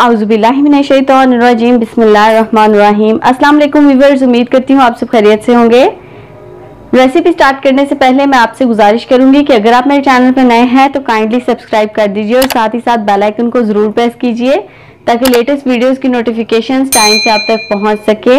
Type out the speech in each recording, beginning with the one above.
आउज़ुबिल्लाहिमिनश्शैतानिर्रजीम बिस्मिल्लाहिर्रहमानिर्रहीम। अस्सलाम वालेकुम व्यूअर्स, उम्मीद करती हूँ आप सब खैरियत से होंगे। रेसिपी स्टार्ट करने से पहले मैं आपसे गुजारिश करूंगी कि अगर आप मेरे चैनल पर नए हैं तो काइंडली सब्सक्राइब कर दीजिए और साथ ही साथ बेल आइकन को ज़रूर प्रेस कीजिए ताकि लेटेस्ट वीडियोस की नोटिफिकेशंस टाइम से आप तक पहुंच सके।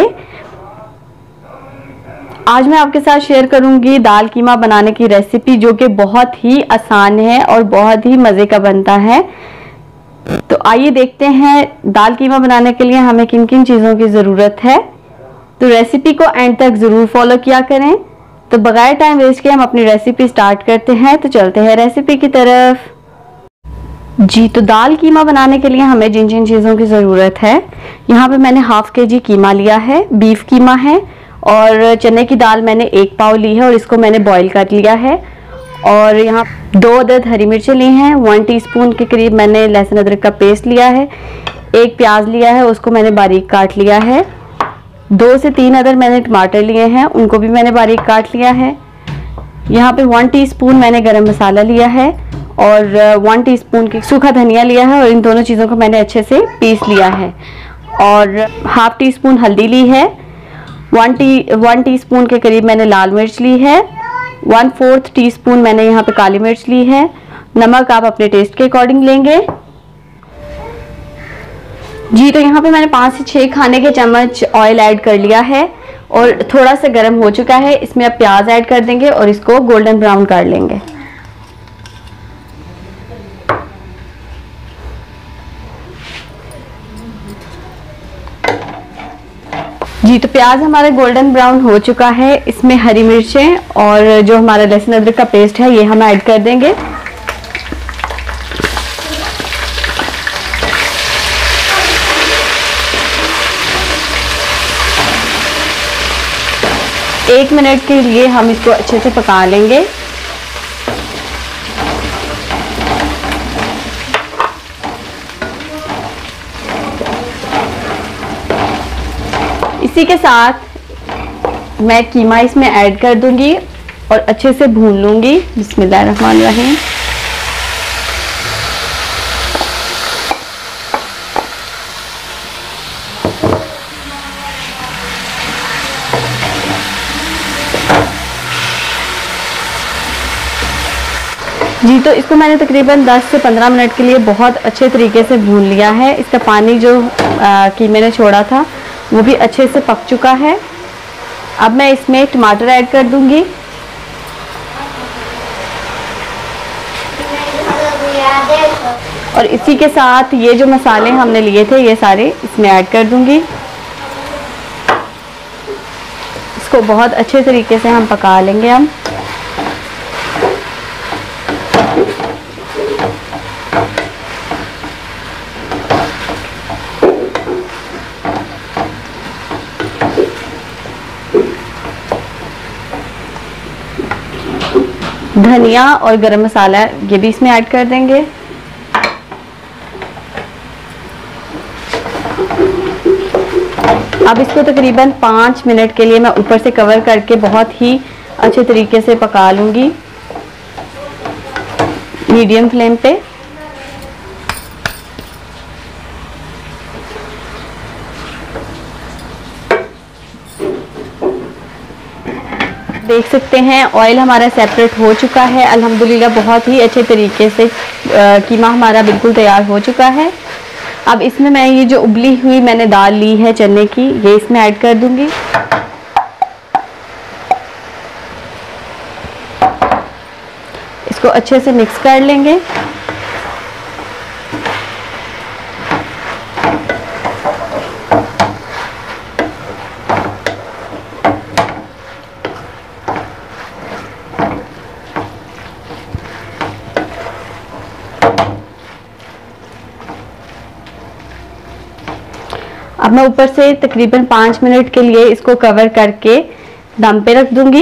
आज मैं आपके साथ शेयर करूंगी दाल कीमा बनाने की रेसिपी, जो कि बहुत ही आसान है और बहुत ही मज़े का बनता है। तो आइए देखते हैं दाल कीमा बनाने के लिए हमें किन किन चीज़ों की ज़रूरत है। तो रेसिपी को एंड तक ज़रूर फॉलो किया करें। तो बगैर टाइम वेस्ट किए हम अपनी रेसिपी स्टार्ट करते हैं। तो चलते हैं रेसिपी की तरफ। जी, तो दाल कीमा बनाने के लिए हमें जिन जिन चीज़ों की ज़रूरत है, यहाँ पे मैंने हाफ केजी कीमा लिया है, बीफ कीमा है, और चने की दाल मैंने 1 पाव ली है और इसको मैंने बॉईल कर लिया है। और यहाँ 2 अदद हरी मिर्चें ली हैं, 1 टीस्पून के करीब मैंने लहसुन अदरक का पेस्ट लिया है, 1 प्याज लिया है, उसको मैंने बारीक काट लिया है। 2 से 3 अदद मैंने टमाटर लिए हैं, उनको भी मैंने बारीक काट लिया है। यहाँ पे 1 टीस्पून मैंने गरम मसाला लिया है और 1 टीस्पून की सूखा धनिया लिया है और इन दोनों चीज़ों को मैंने अच्छे से पीस लिया है। और हाफ टी स्पून हल्दी ली है, 1 टीस्पून के करीब मैंने लाल मिर्च ली है, 1/4 टीस्पून मैंने यहाँ पे काली मिर्च ली है। नमक आप अपने टेस्ट के अकॉर्डिंग लेंगे। जी, तो यहाँ पे मैंने 5 से 6 खाने के चम्मच ऑयल ऐड कर लिया है और थोड़ा सा गर्म हो चुका है। इसमें अब प्याज ऐड कर देंगे और इसको गोल्डन ब्राउन कर लेंगे। जी, तो प्याज हमारा गोल्डन ब्राउन हो चुका है। इसमें हरी मिर्चें और जो हमारा लहसुन अदरक का पेस्ट है ये हम ऐड कर देंगे। एक मिनट के लिए हम इसको अच्छे से पका लेंगे। इसी के साथ मैं कीमा इसमें ऐड कर दूंगी और अच्छे से भून लूंगी। बिस्मिल्लाहिर्रहमानिर्रहीम। जी, तो इसको मैंने तकरीबन 10 से 15 मिनट के लिए बहुत अच्छे तरीके से भून लिया है। इसका पानी जो कीमे ने छोड़ा था वो भी अच्छे से पक चुका है। अब मैं इसमें टमाटर ऐड कर दूंगी। और इसी के साथ ये जो मसाले हमने लिए थे ये सारे इसमें ऐड कर दूंगी। इसको बहुत अच्छे तरीके से हम पका लेंगे। हम धनिया और गरम मसाला ये भी इसमें ऐड कर देंगे। अब इसको तकरीबन 5 मिनट के लिए मैं ऊपर से कवर करके बहुत ही अच्छे तरीके से पका लूंगी मीडियम फ्लेम पे। देख सकते हैं ऑयल हमारा सेपरेट हो चुका है अल्हम्दुलिल्लाह। बहुत ही अच्छे तरीके से कीमा हमारा बिल्कुल तैयार हो चुका है। अब इसमें मैं ये जो उबली हुई मैंने दाल ली है चने की ये इसमें ऐड कर दूंगी। इसको अच्छे से मिक्स कर लेंगे। अब मैं ऊपर से तकरीबन 5 मिनट के लिए इसको कवर करके दम पे रख दूंगी।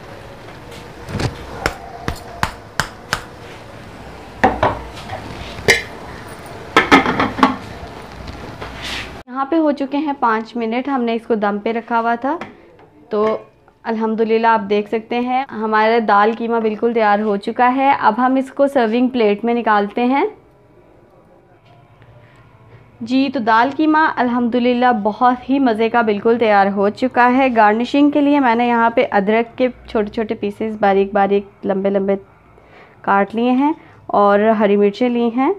यहाँ पे हो चुके हैं 5 मिनट, हमने इसको दम पे रखा हुआ था। तो अल्हम्दुलिल्लाह आप देख सकते हैं हमारा दाल कीमा बिल्कुल तैयार हो चुका है। अब हम इसको सर्विंग प्लेट में निकालते हैं। जी तो दाल कीमा अल्हम्दुलिल्लाह बहुत ही मज़े का बिल्कुल तैयार हो चुका है। गार्निशिंग के लिए मैंने यहाँ पे अदरक के छोटे छोटे पीसेस बारीक बारीक लंबे लंबे काट लिए हैं और हरी मिर्चें ली हैं।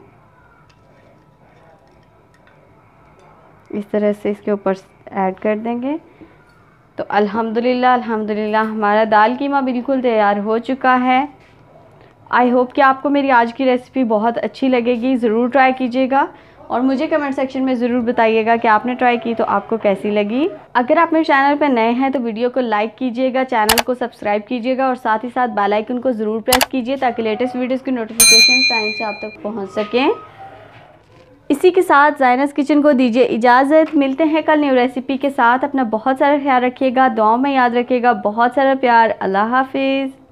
इस तरह से इसके ऊपर ऐड कर देंगे। तो अल्हम्दुलिल्लाह हमारा दाल कीमा बिल्कुल तैयार हो चुका है। आई होप कि आपको मेरी आज की रेसिपी बहुत अच्छी लगेगी। ज़रूर ट्राई कीजिएगा और मुझे कमेंट सेक्शन में ज़रूर बताइएगा कि आपने ट्राई की तो आपको कैसी लगी। अगर आप मेरे चैनल पर नए हैं तो वीडियो को लाइक कीजिएगा, चैनल को सब्सक्राइब कीजिएगा और साथ ही साथ बेल आइकन को ज़रूर प्रेस कीजिए ताकि लेटेस्ट वीडियोस की नोटिफिकेशन टाइम से आप तक पहुंच सकें। इसी के साथ ज़ाइनस किचन को दीजिए इजाज़त। मिलते हैं कल न्यू रेसिपी के साथ। अपना बहुत सारा ख्याल रखिएगा, दुआओं में याद रखिएगा। बहुत सारा प्यार। अल्लाह हाफिज़।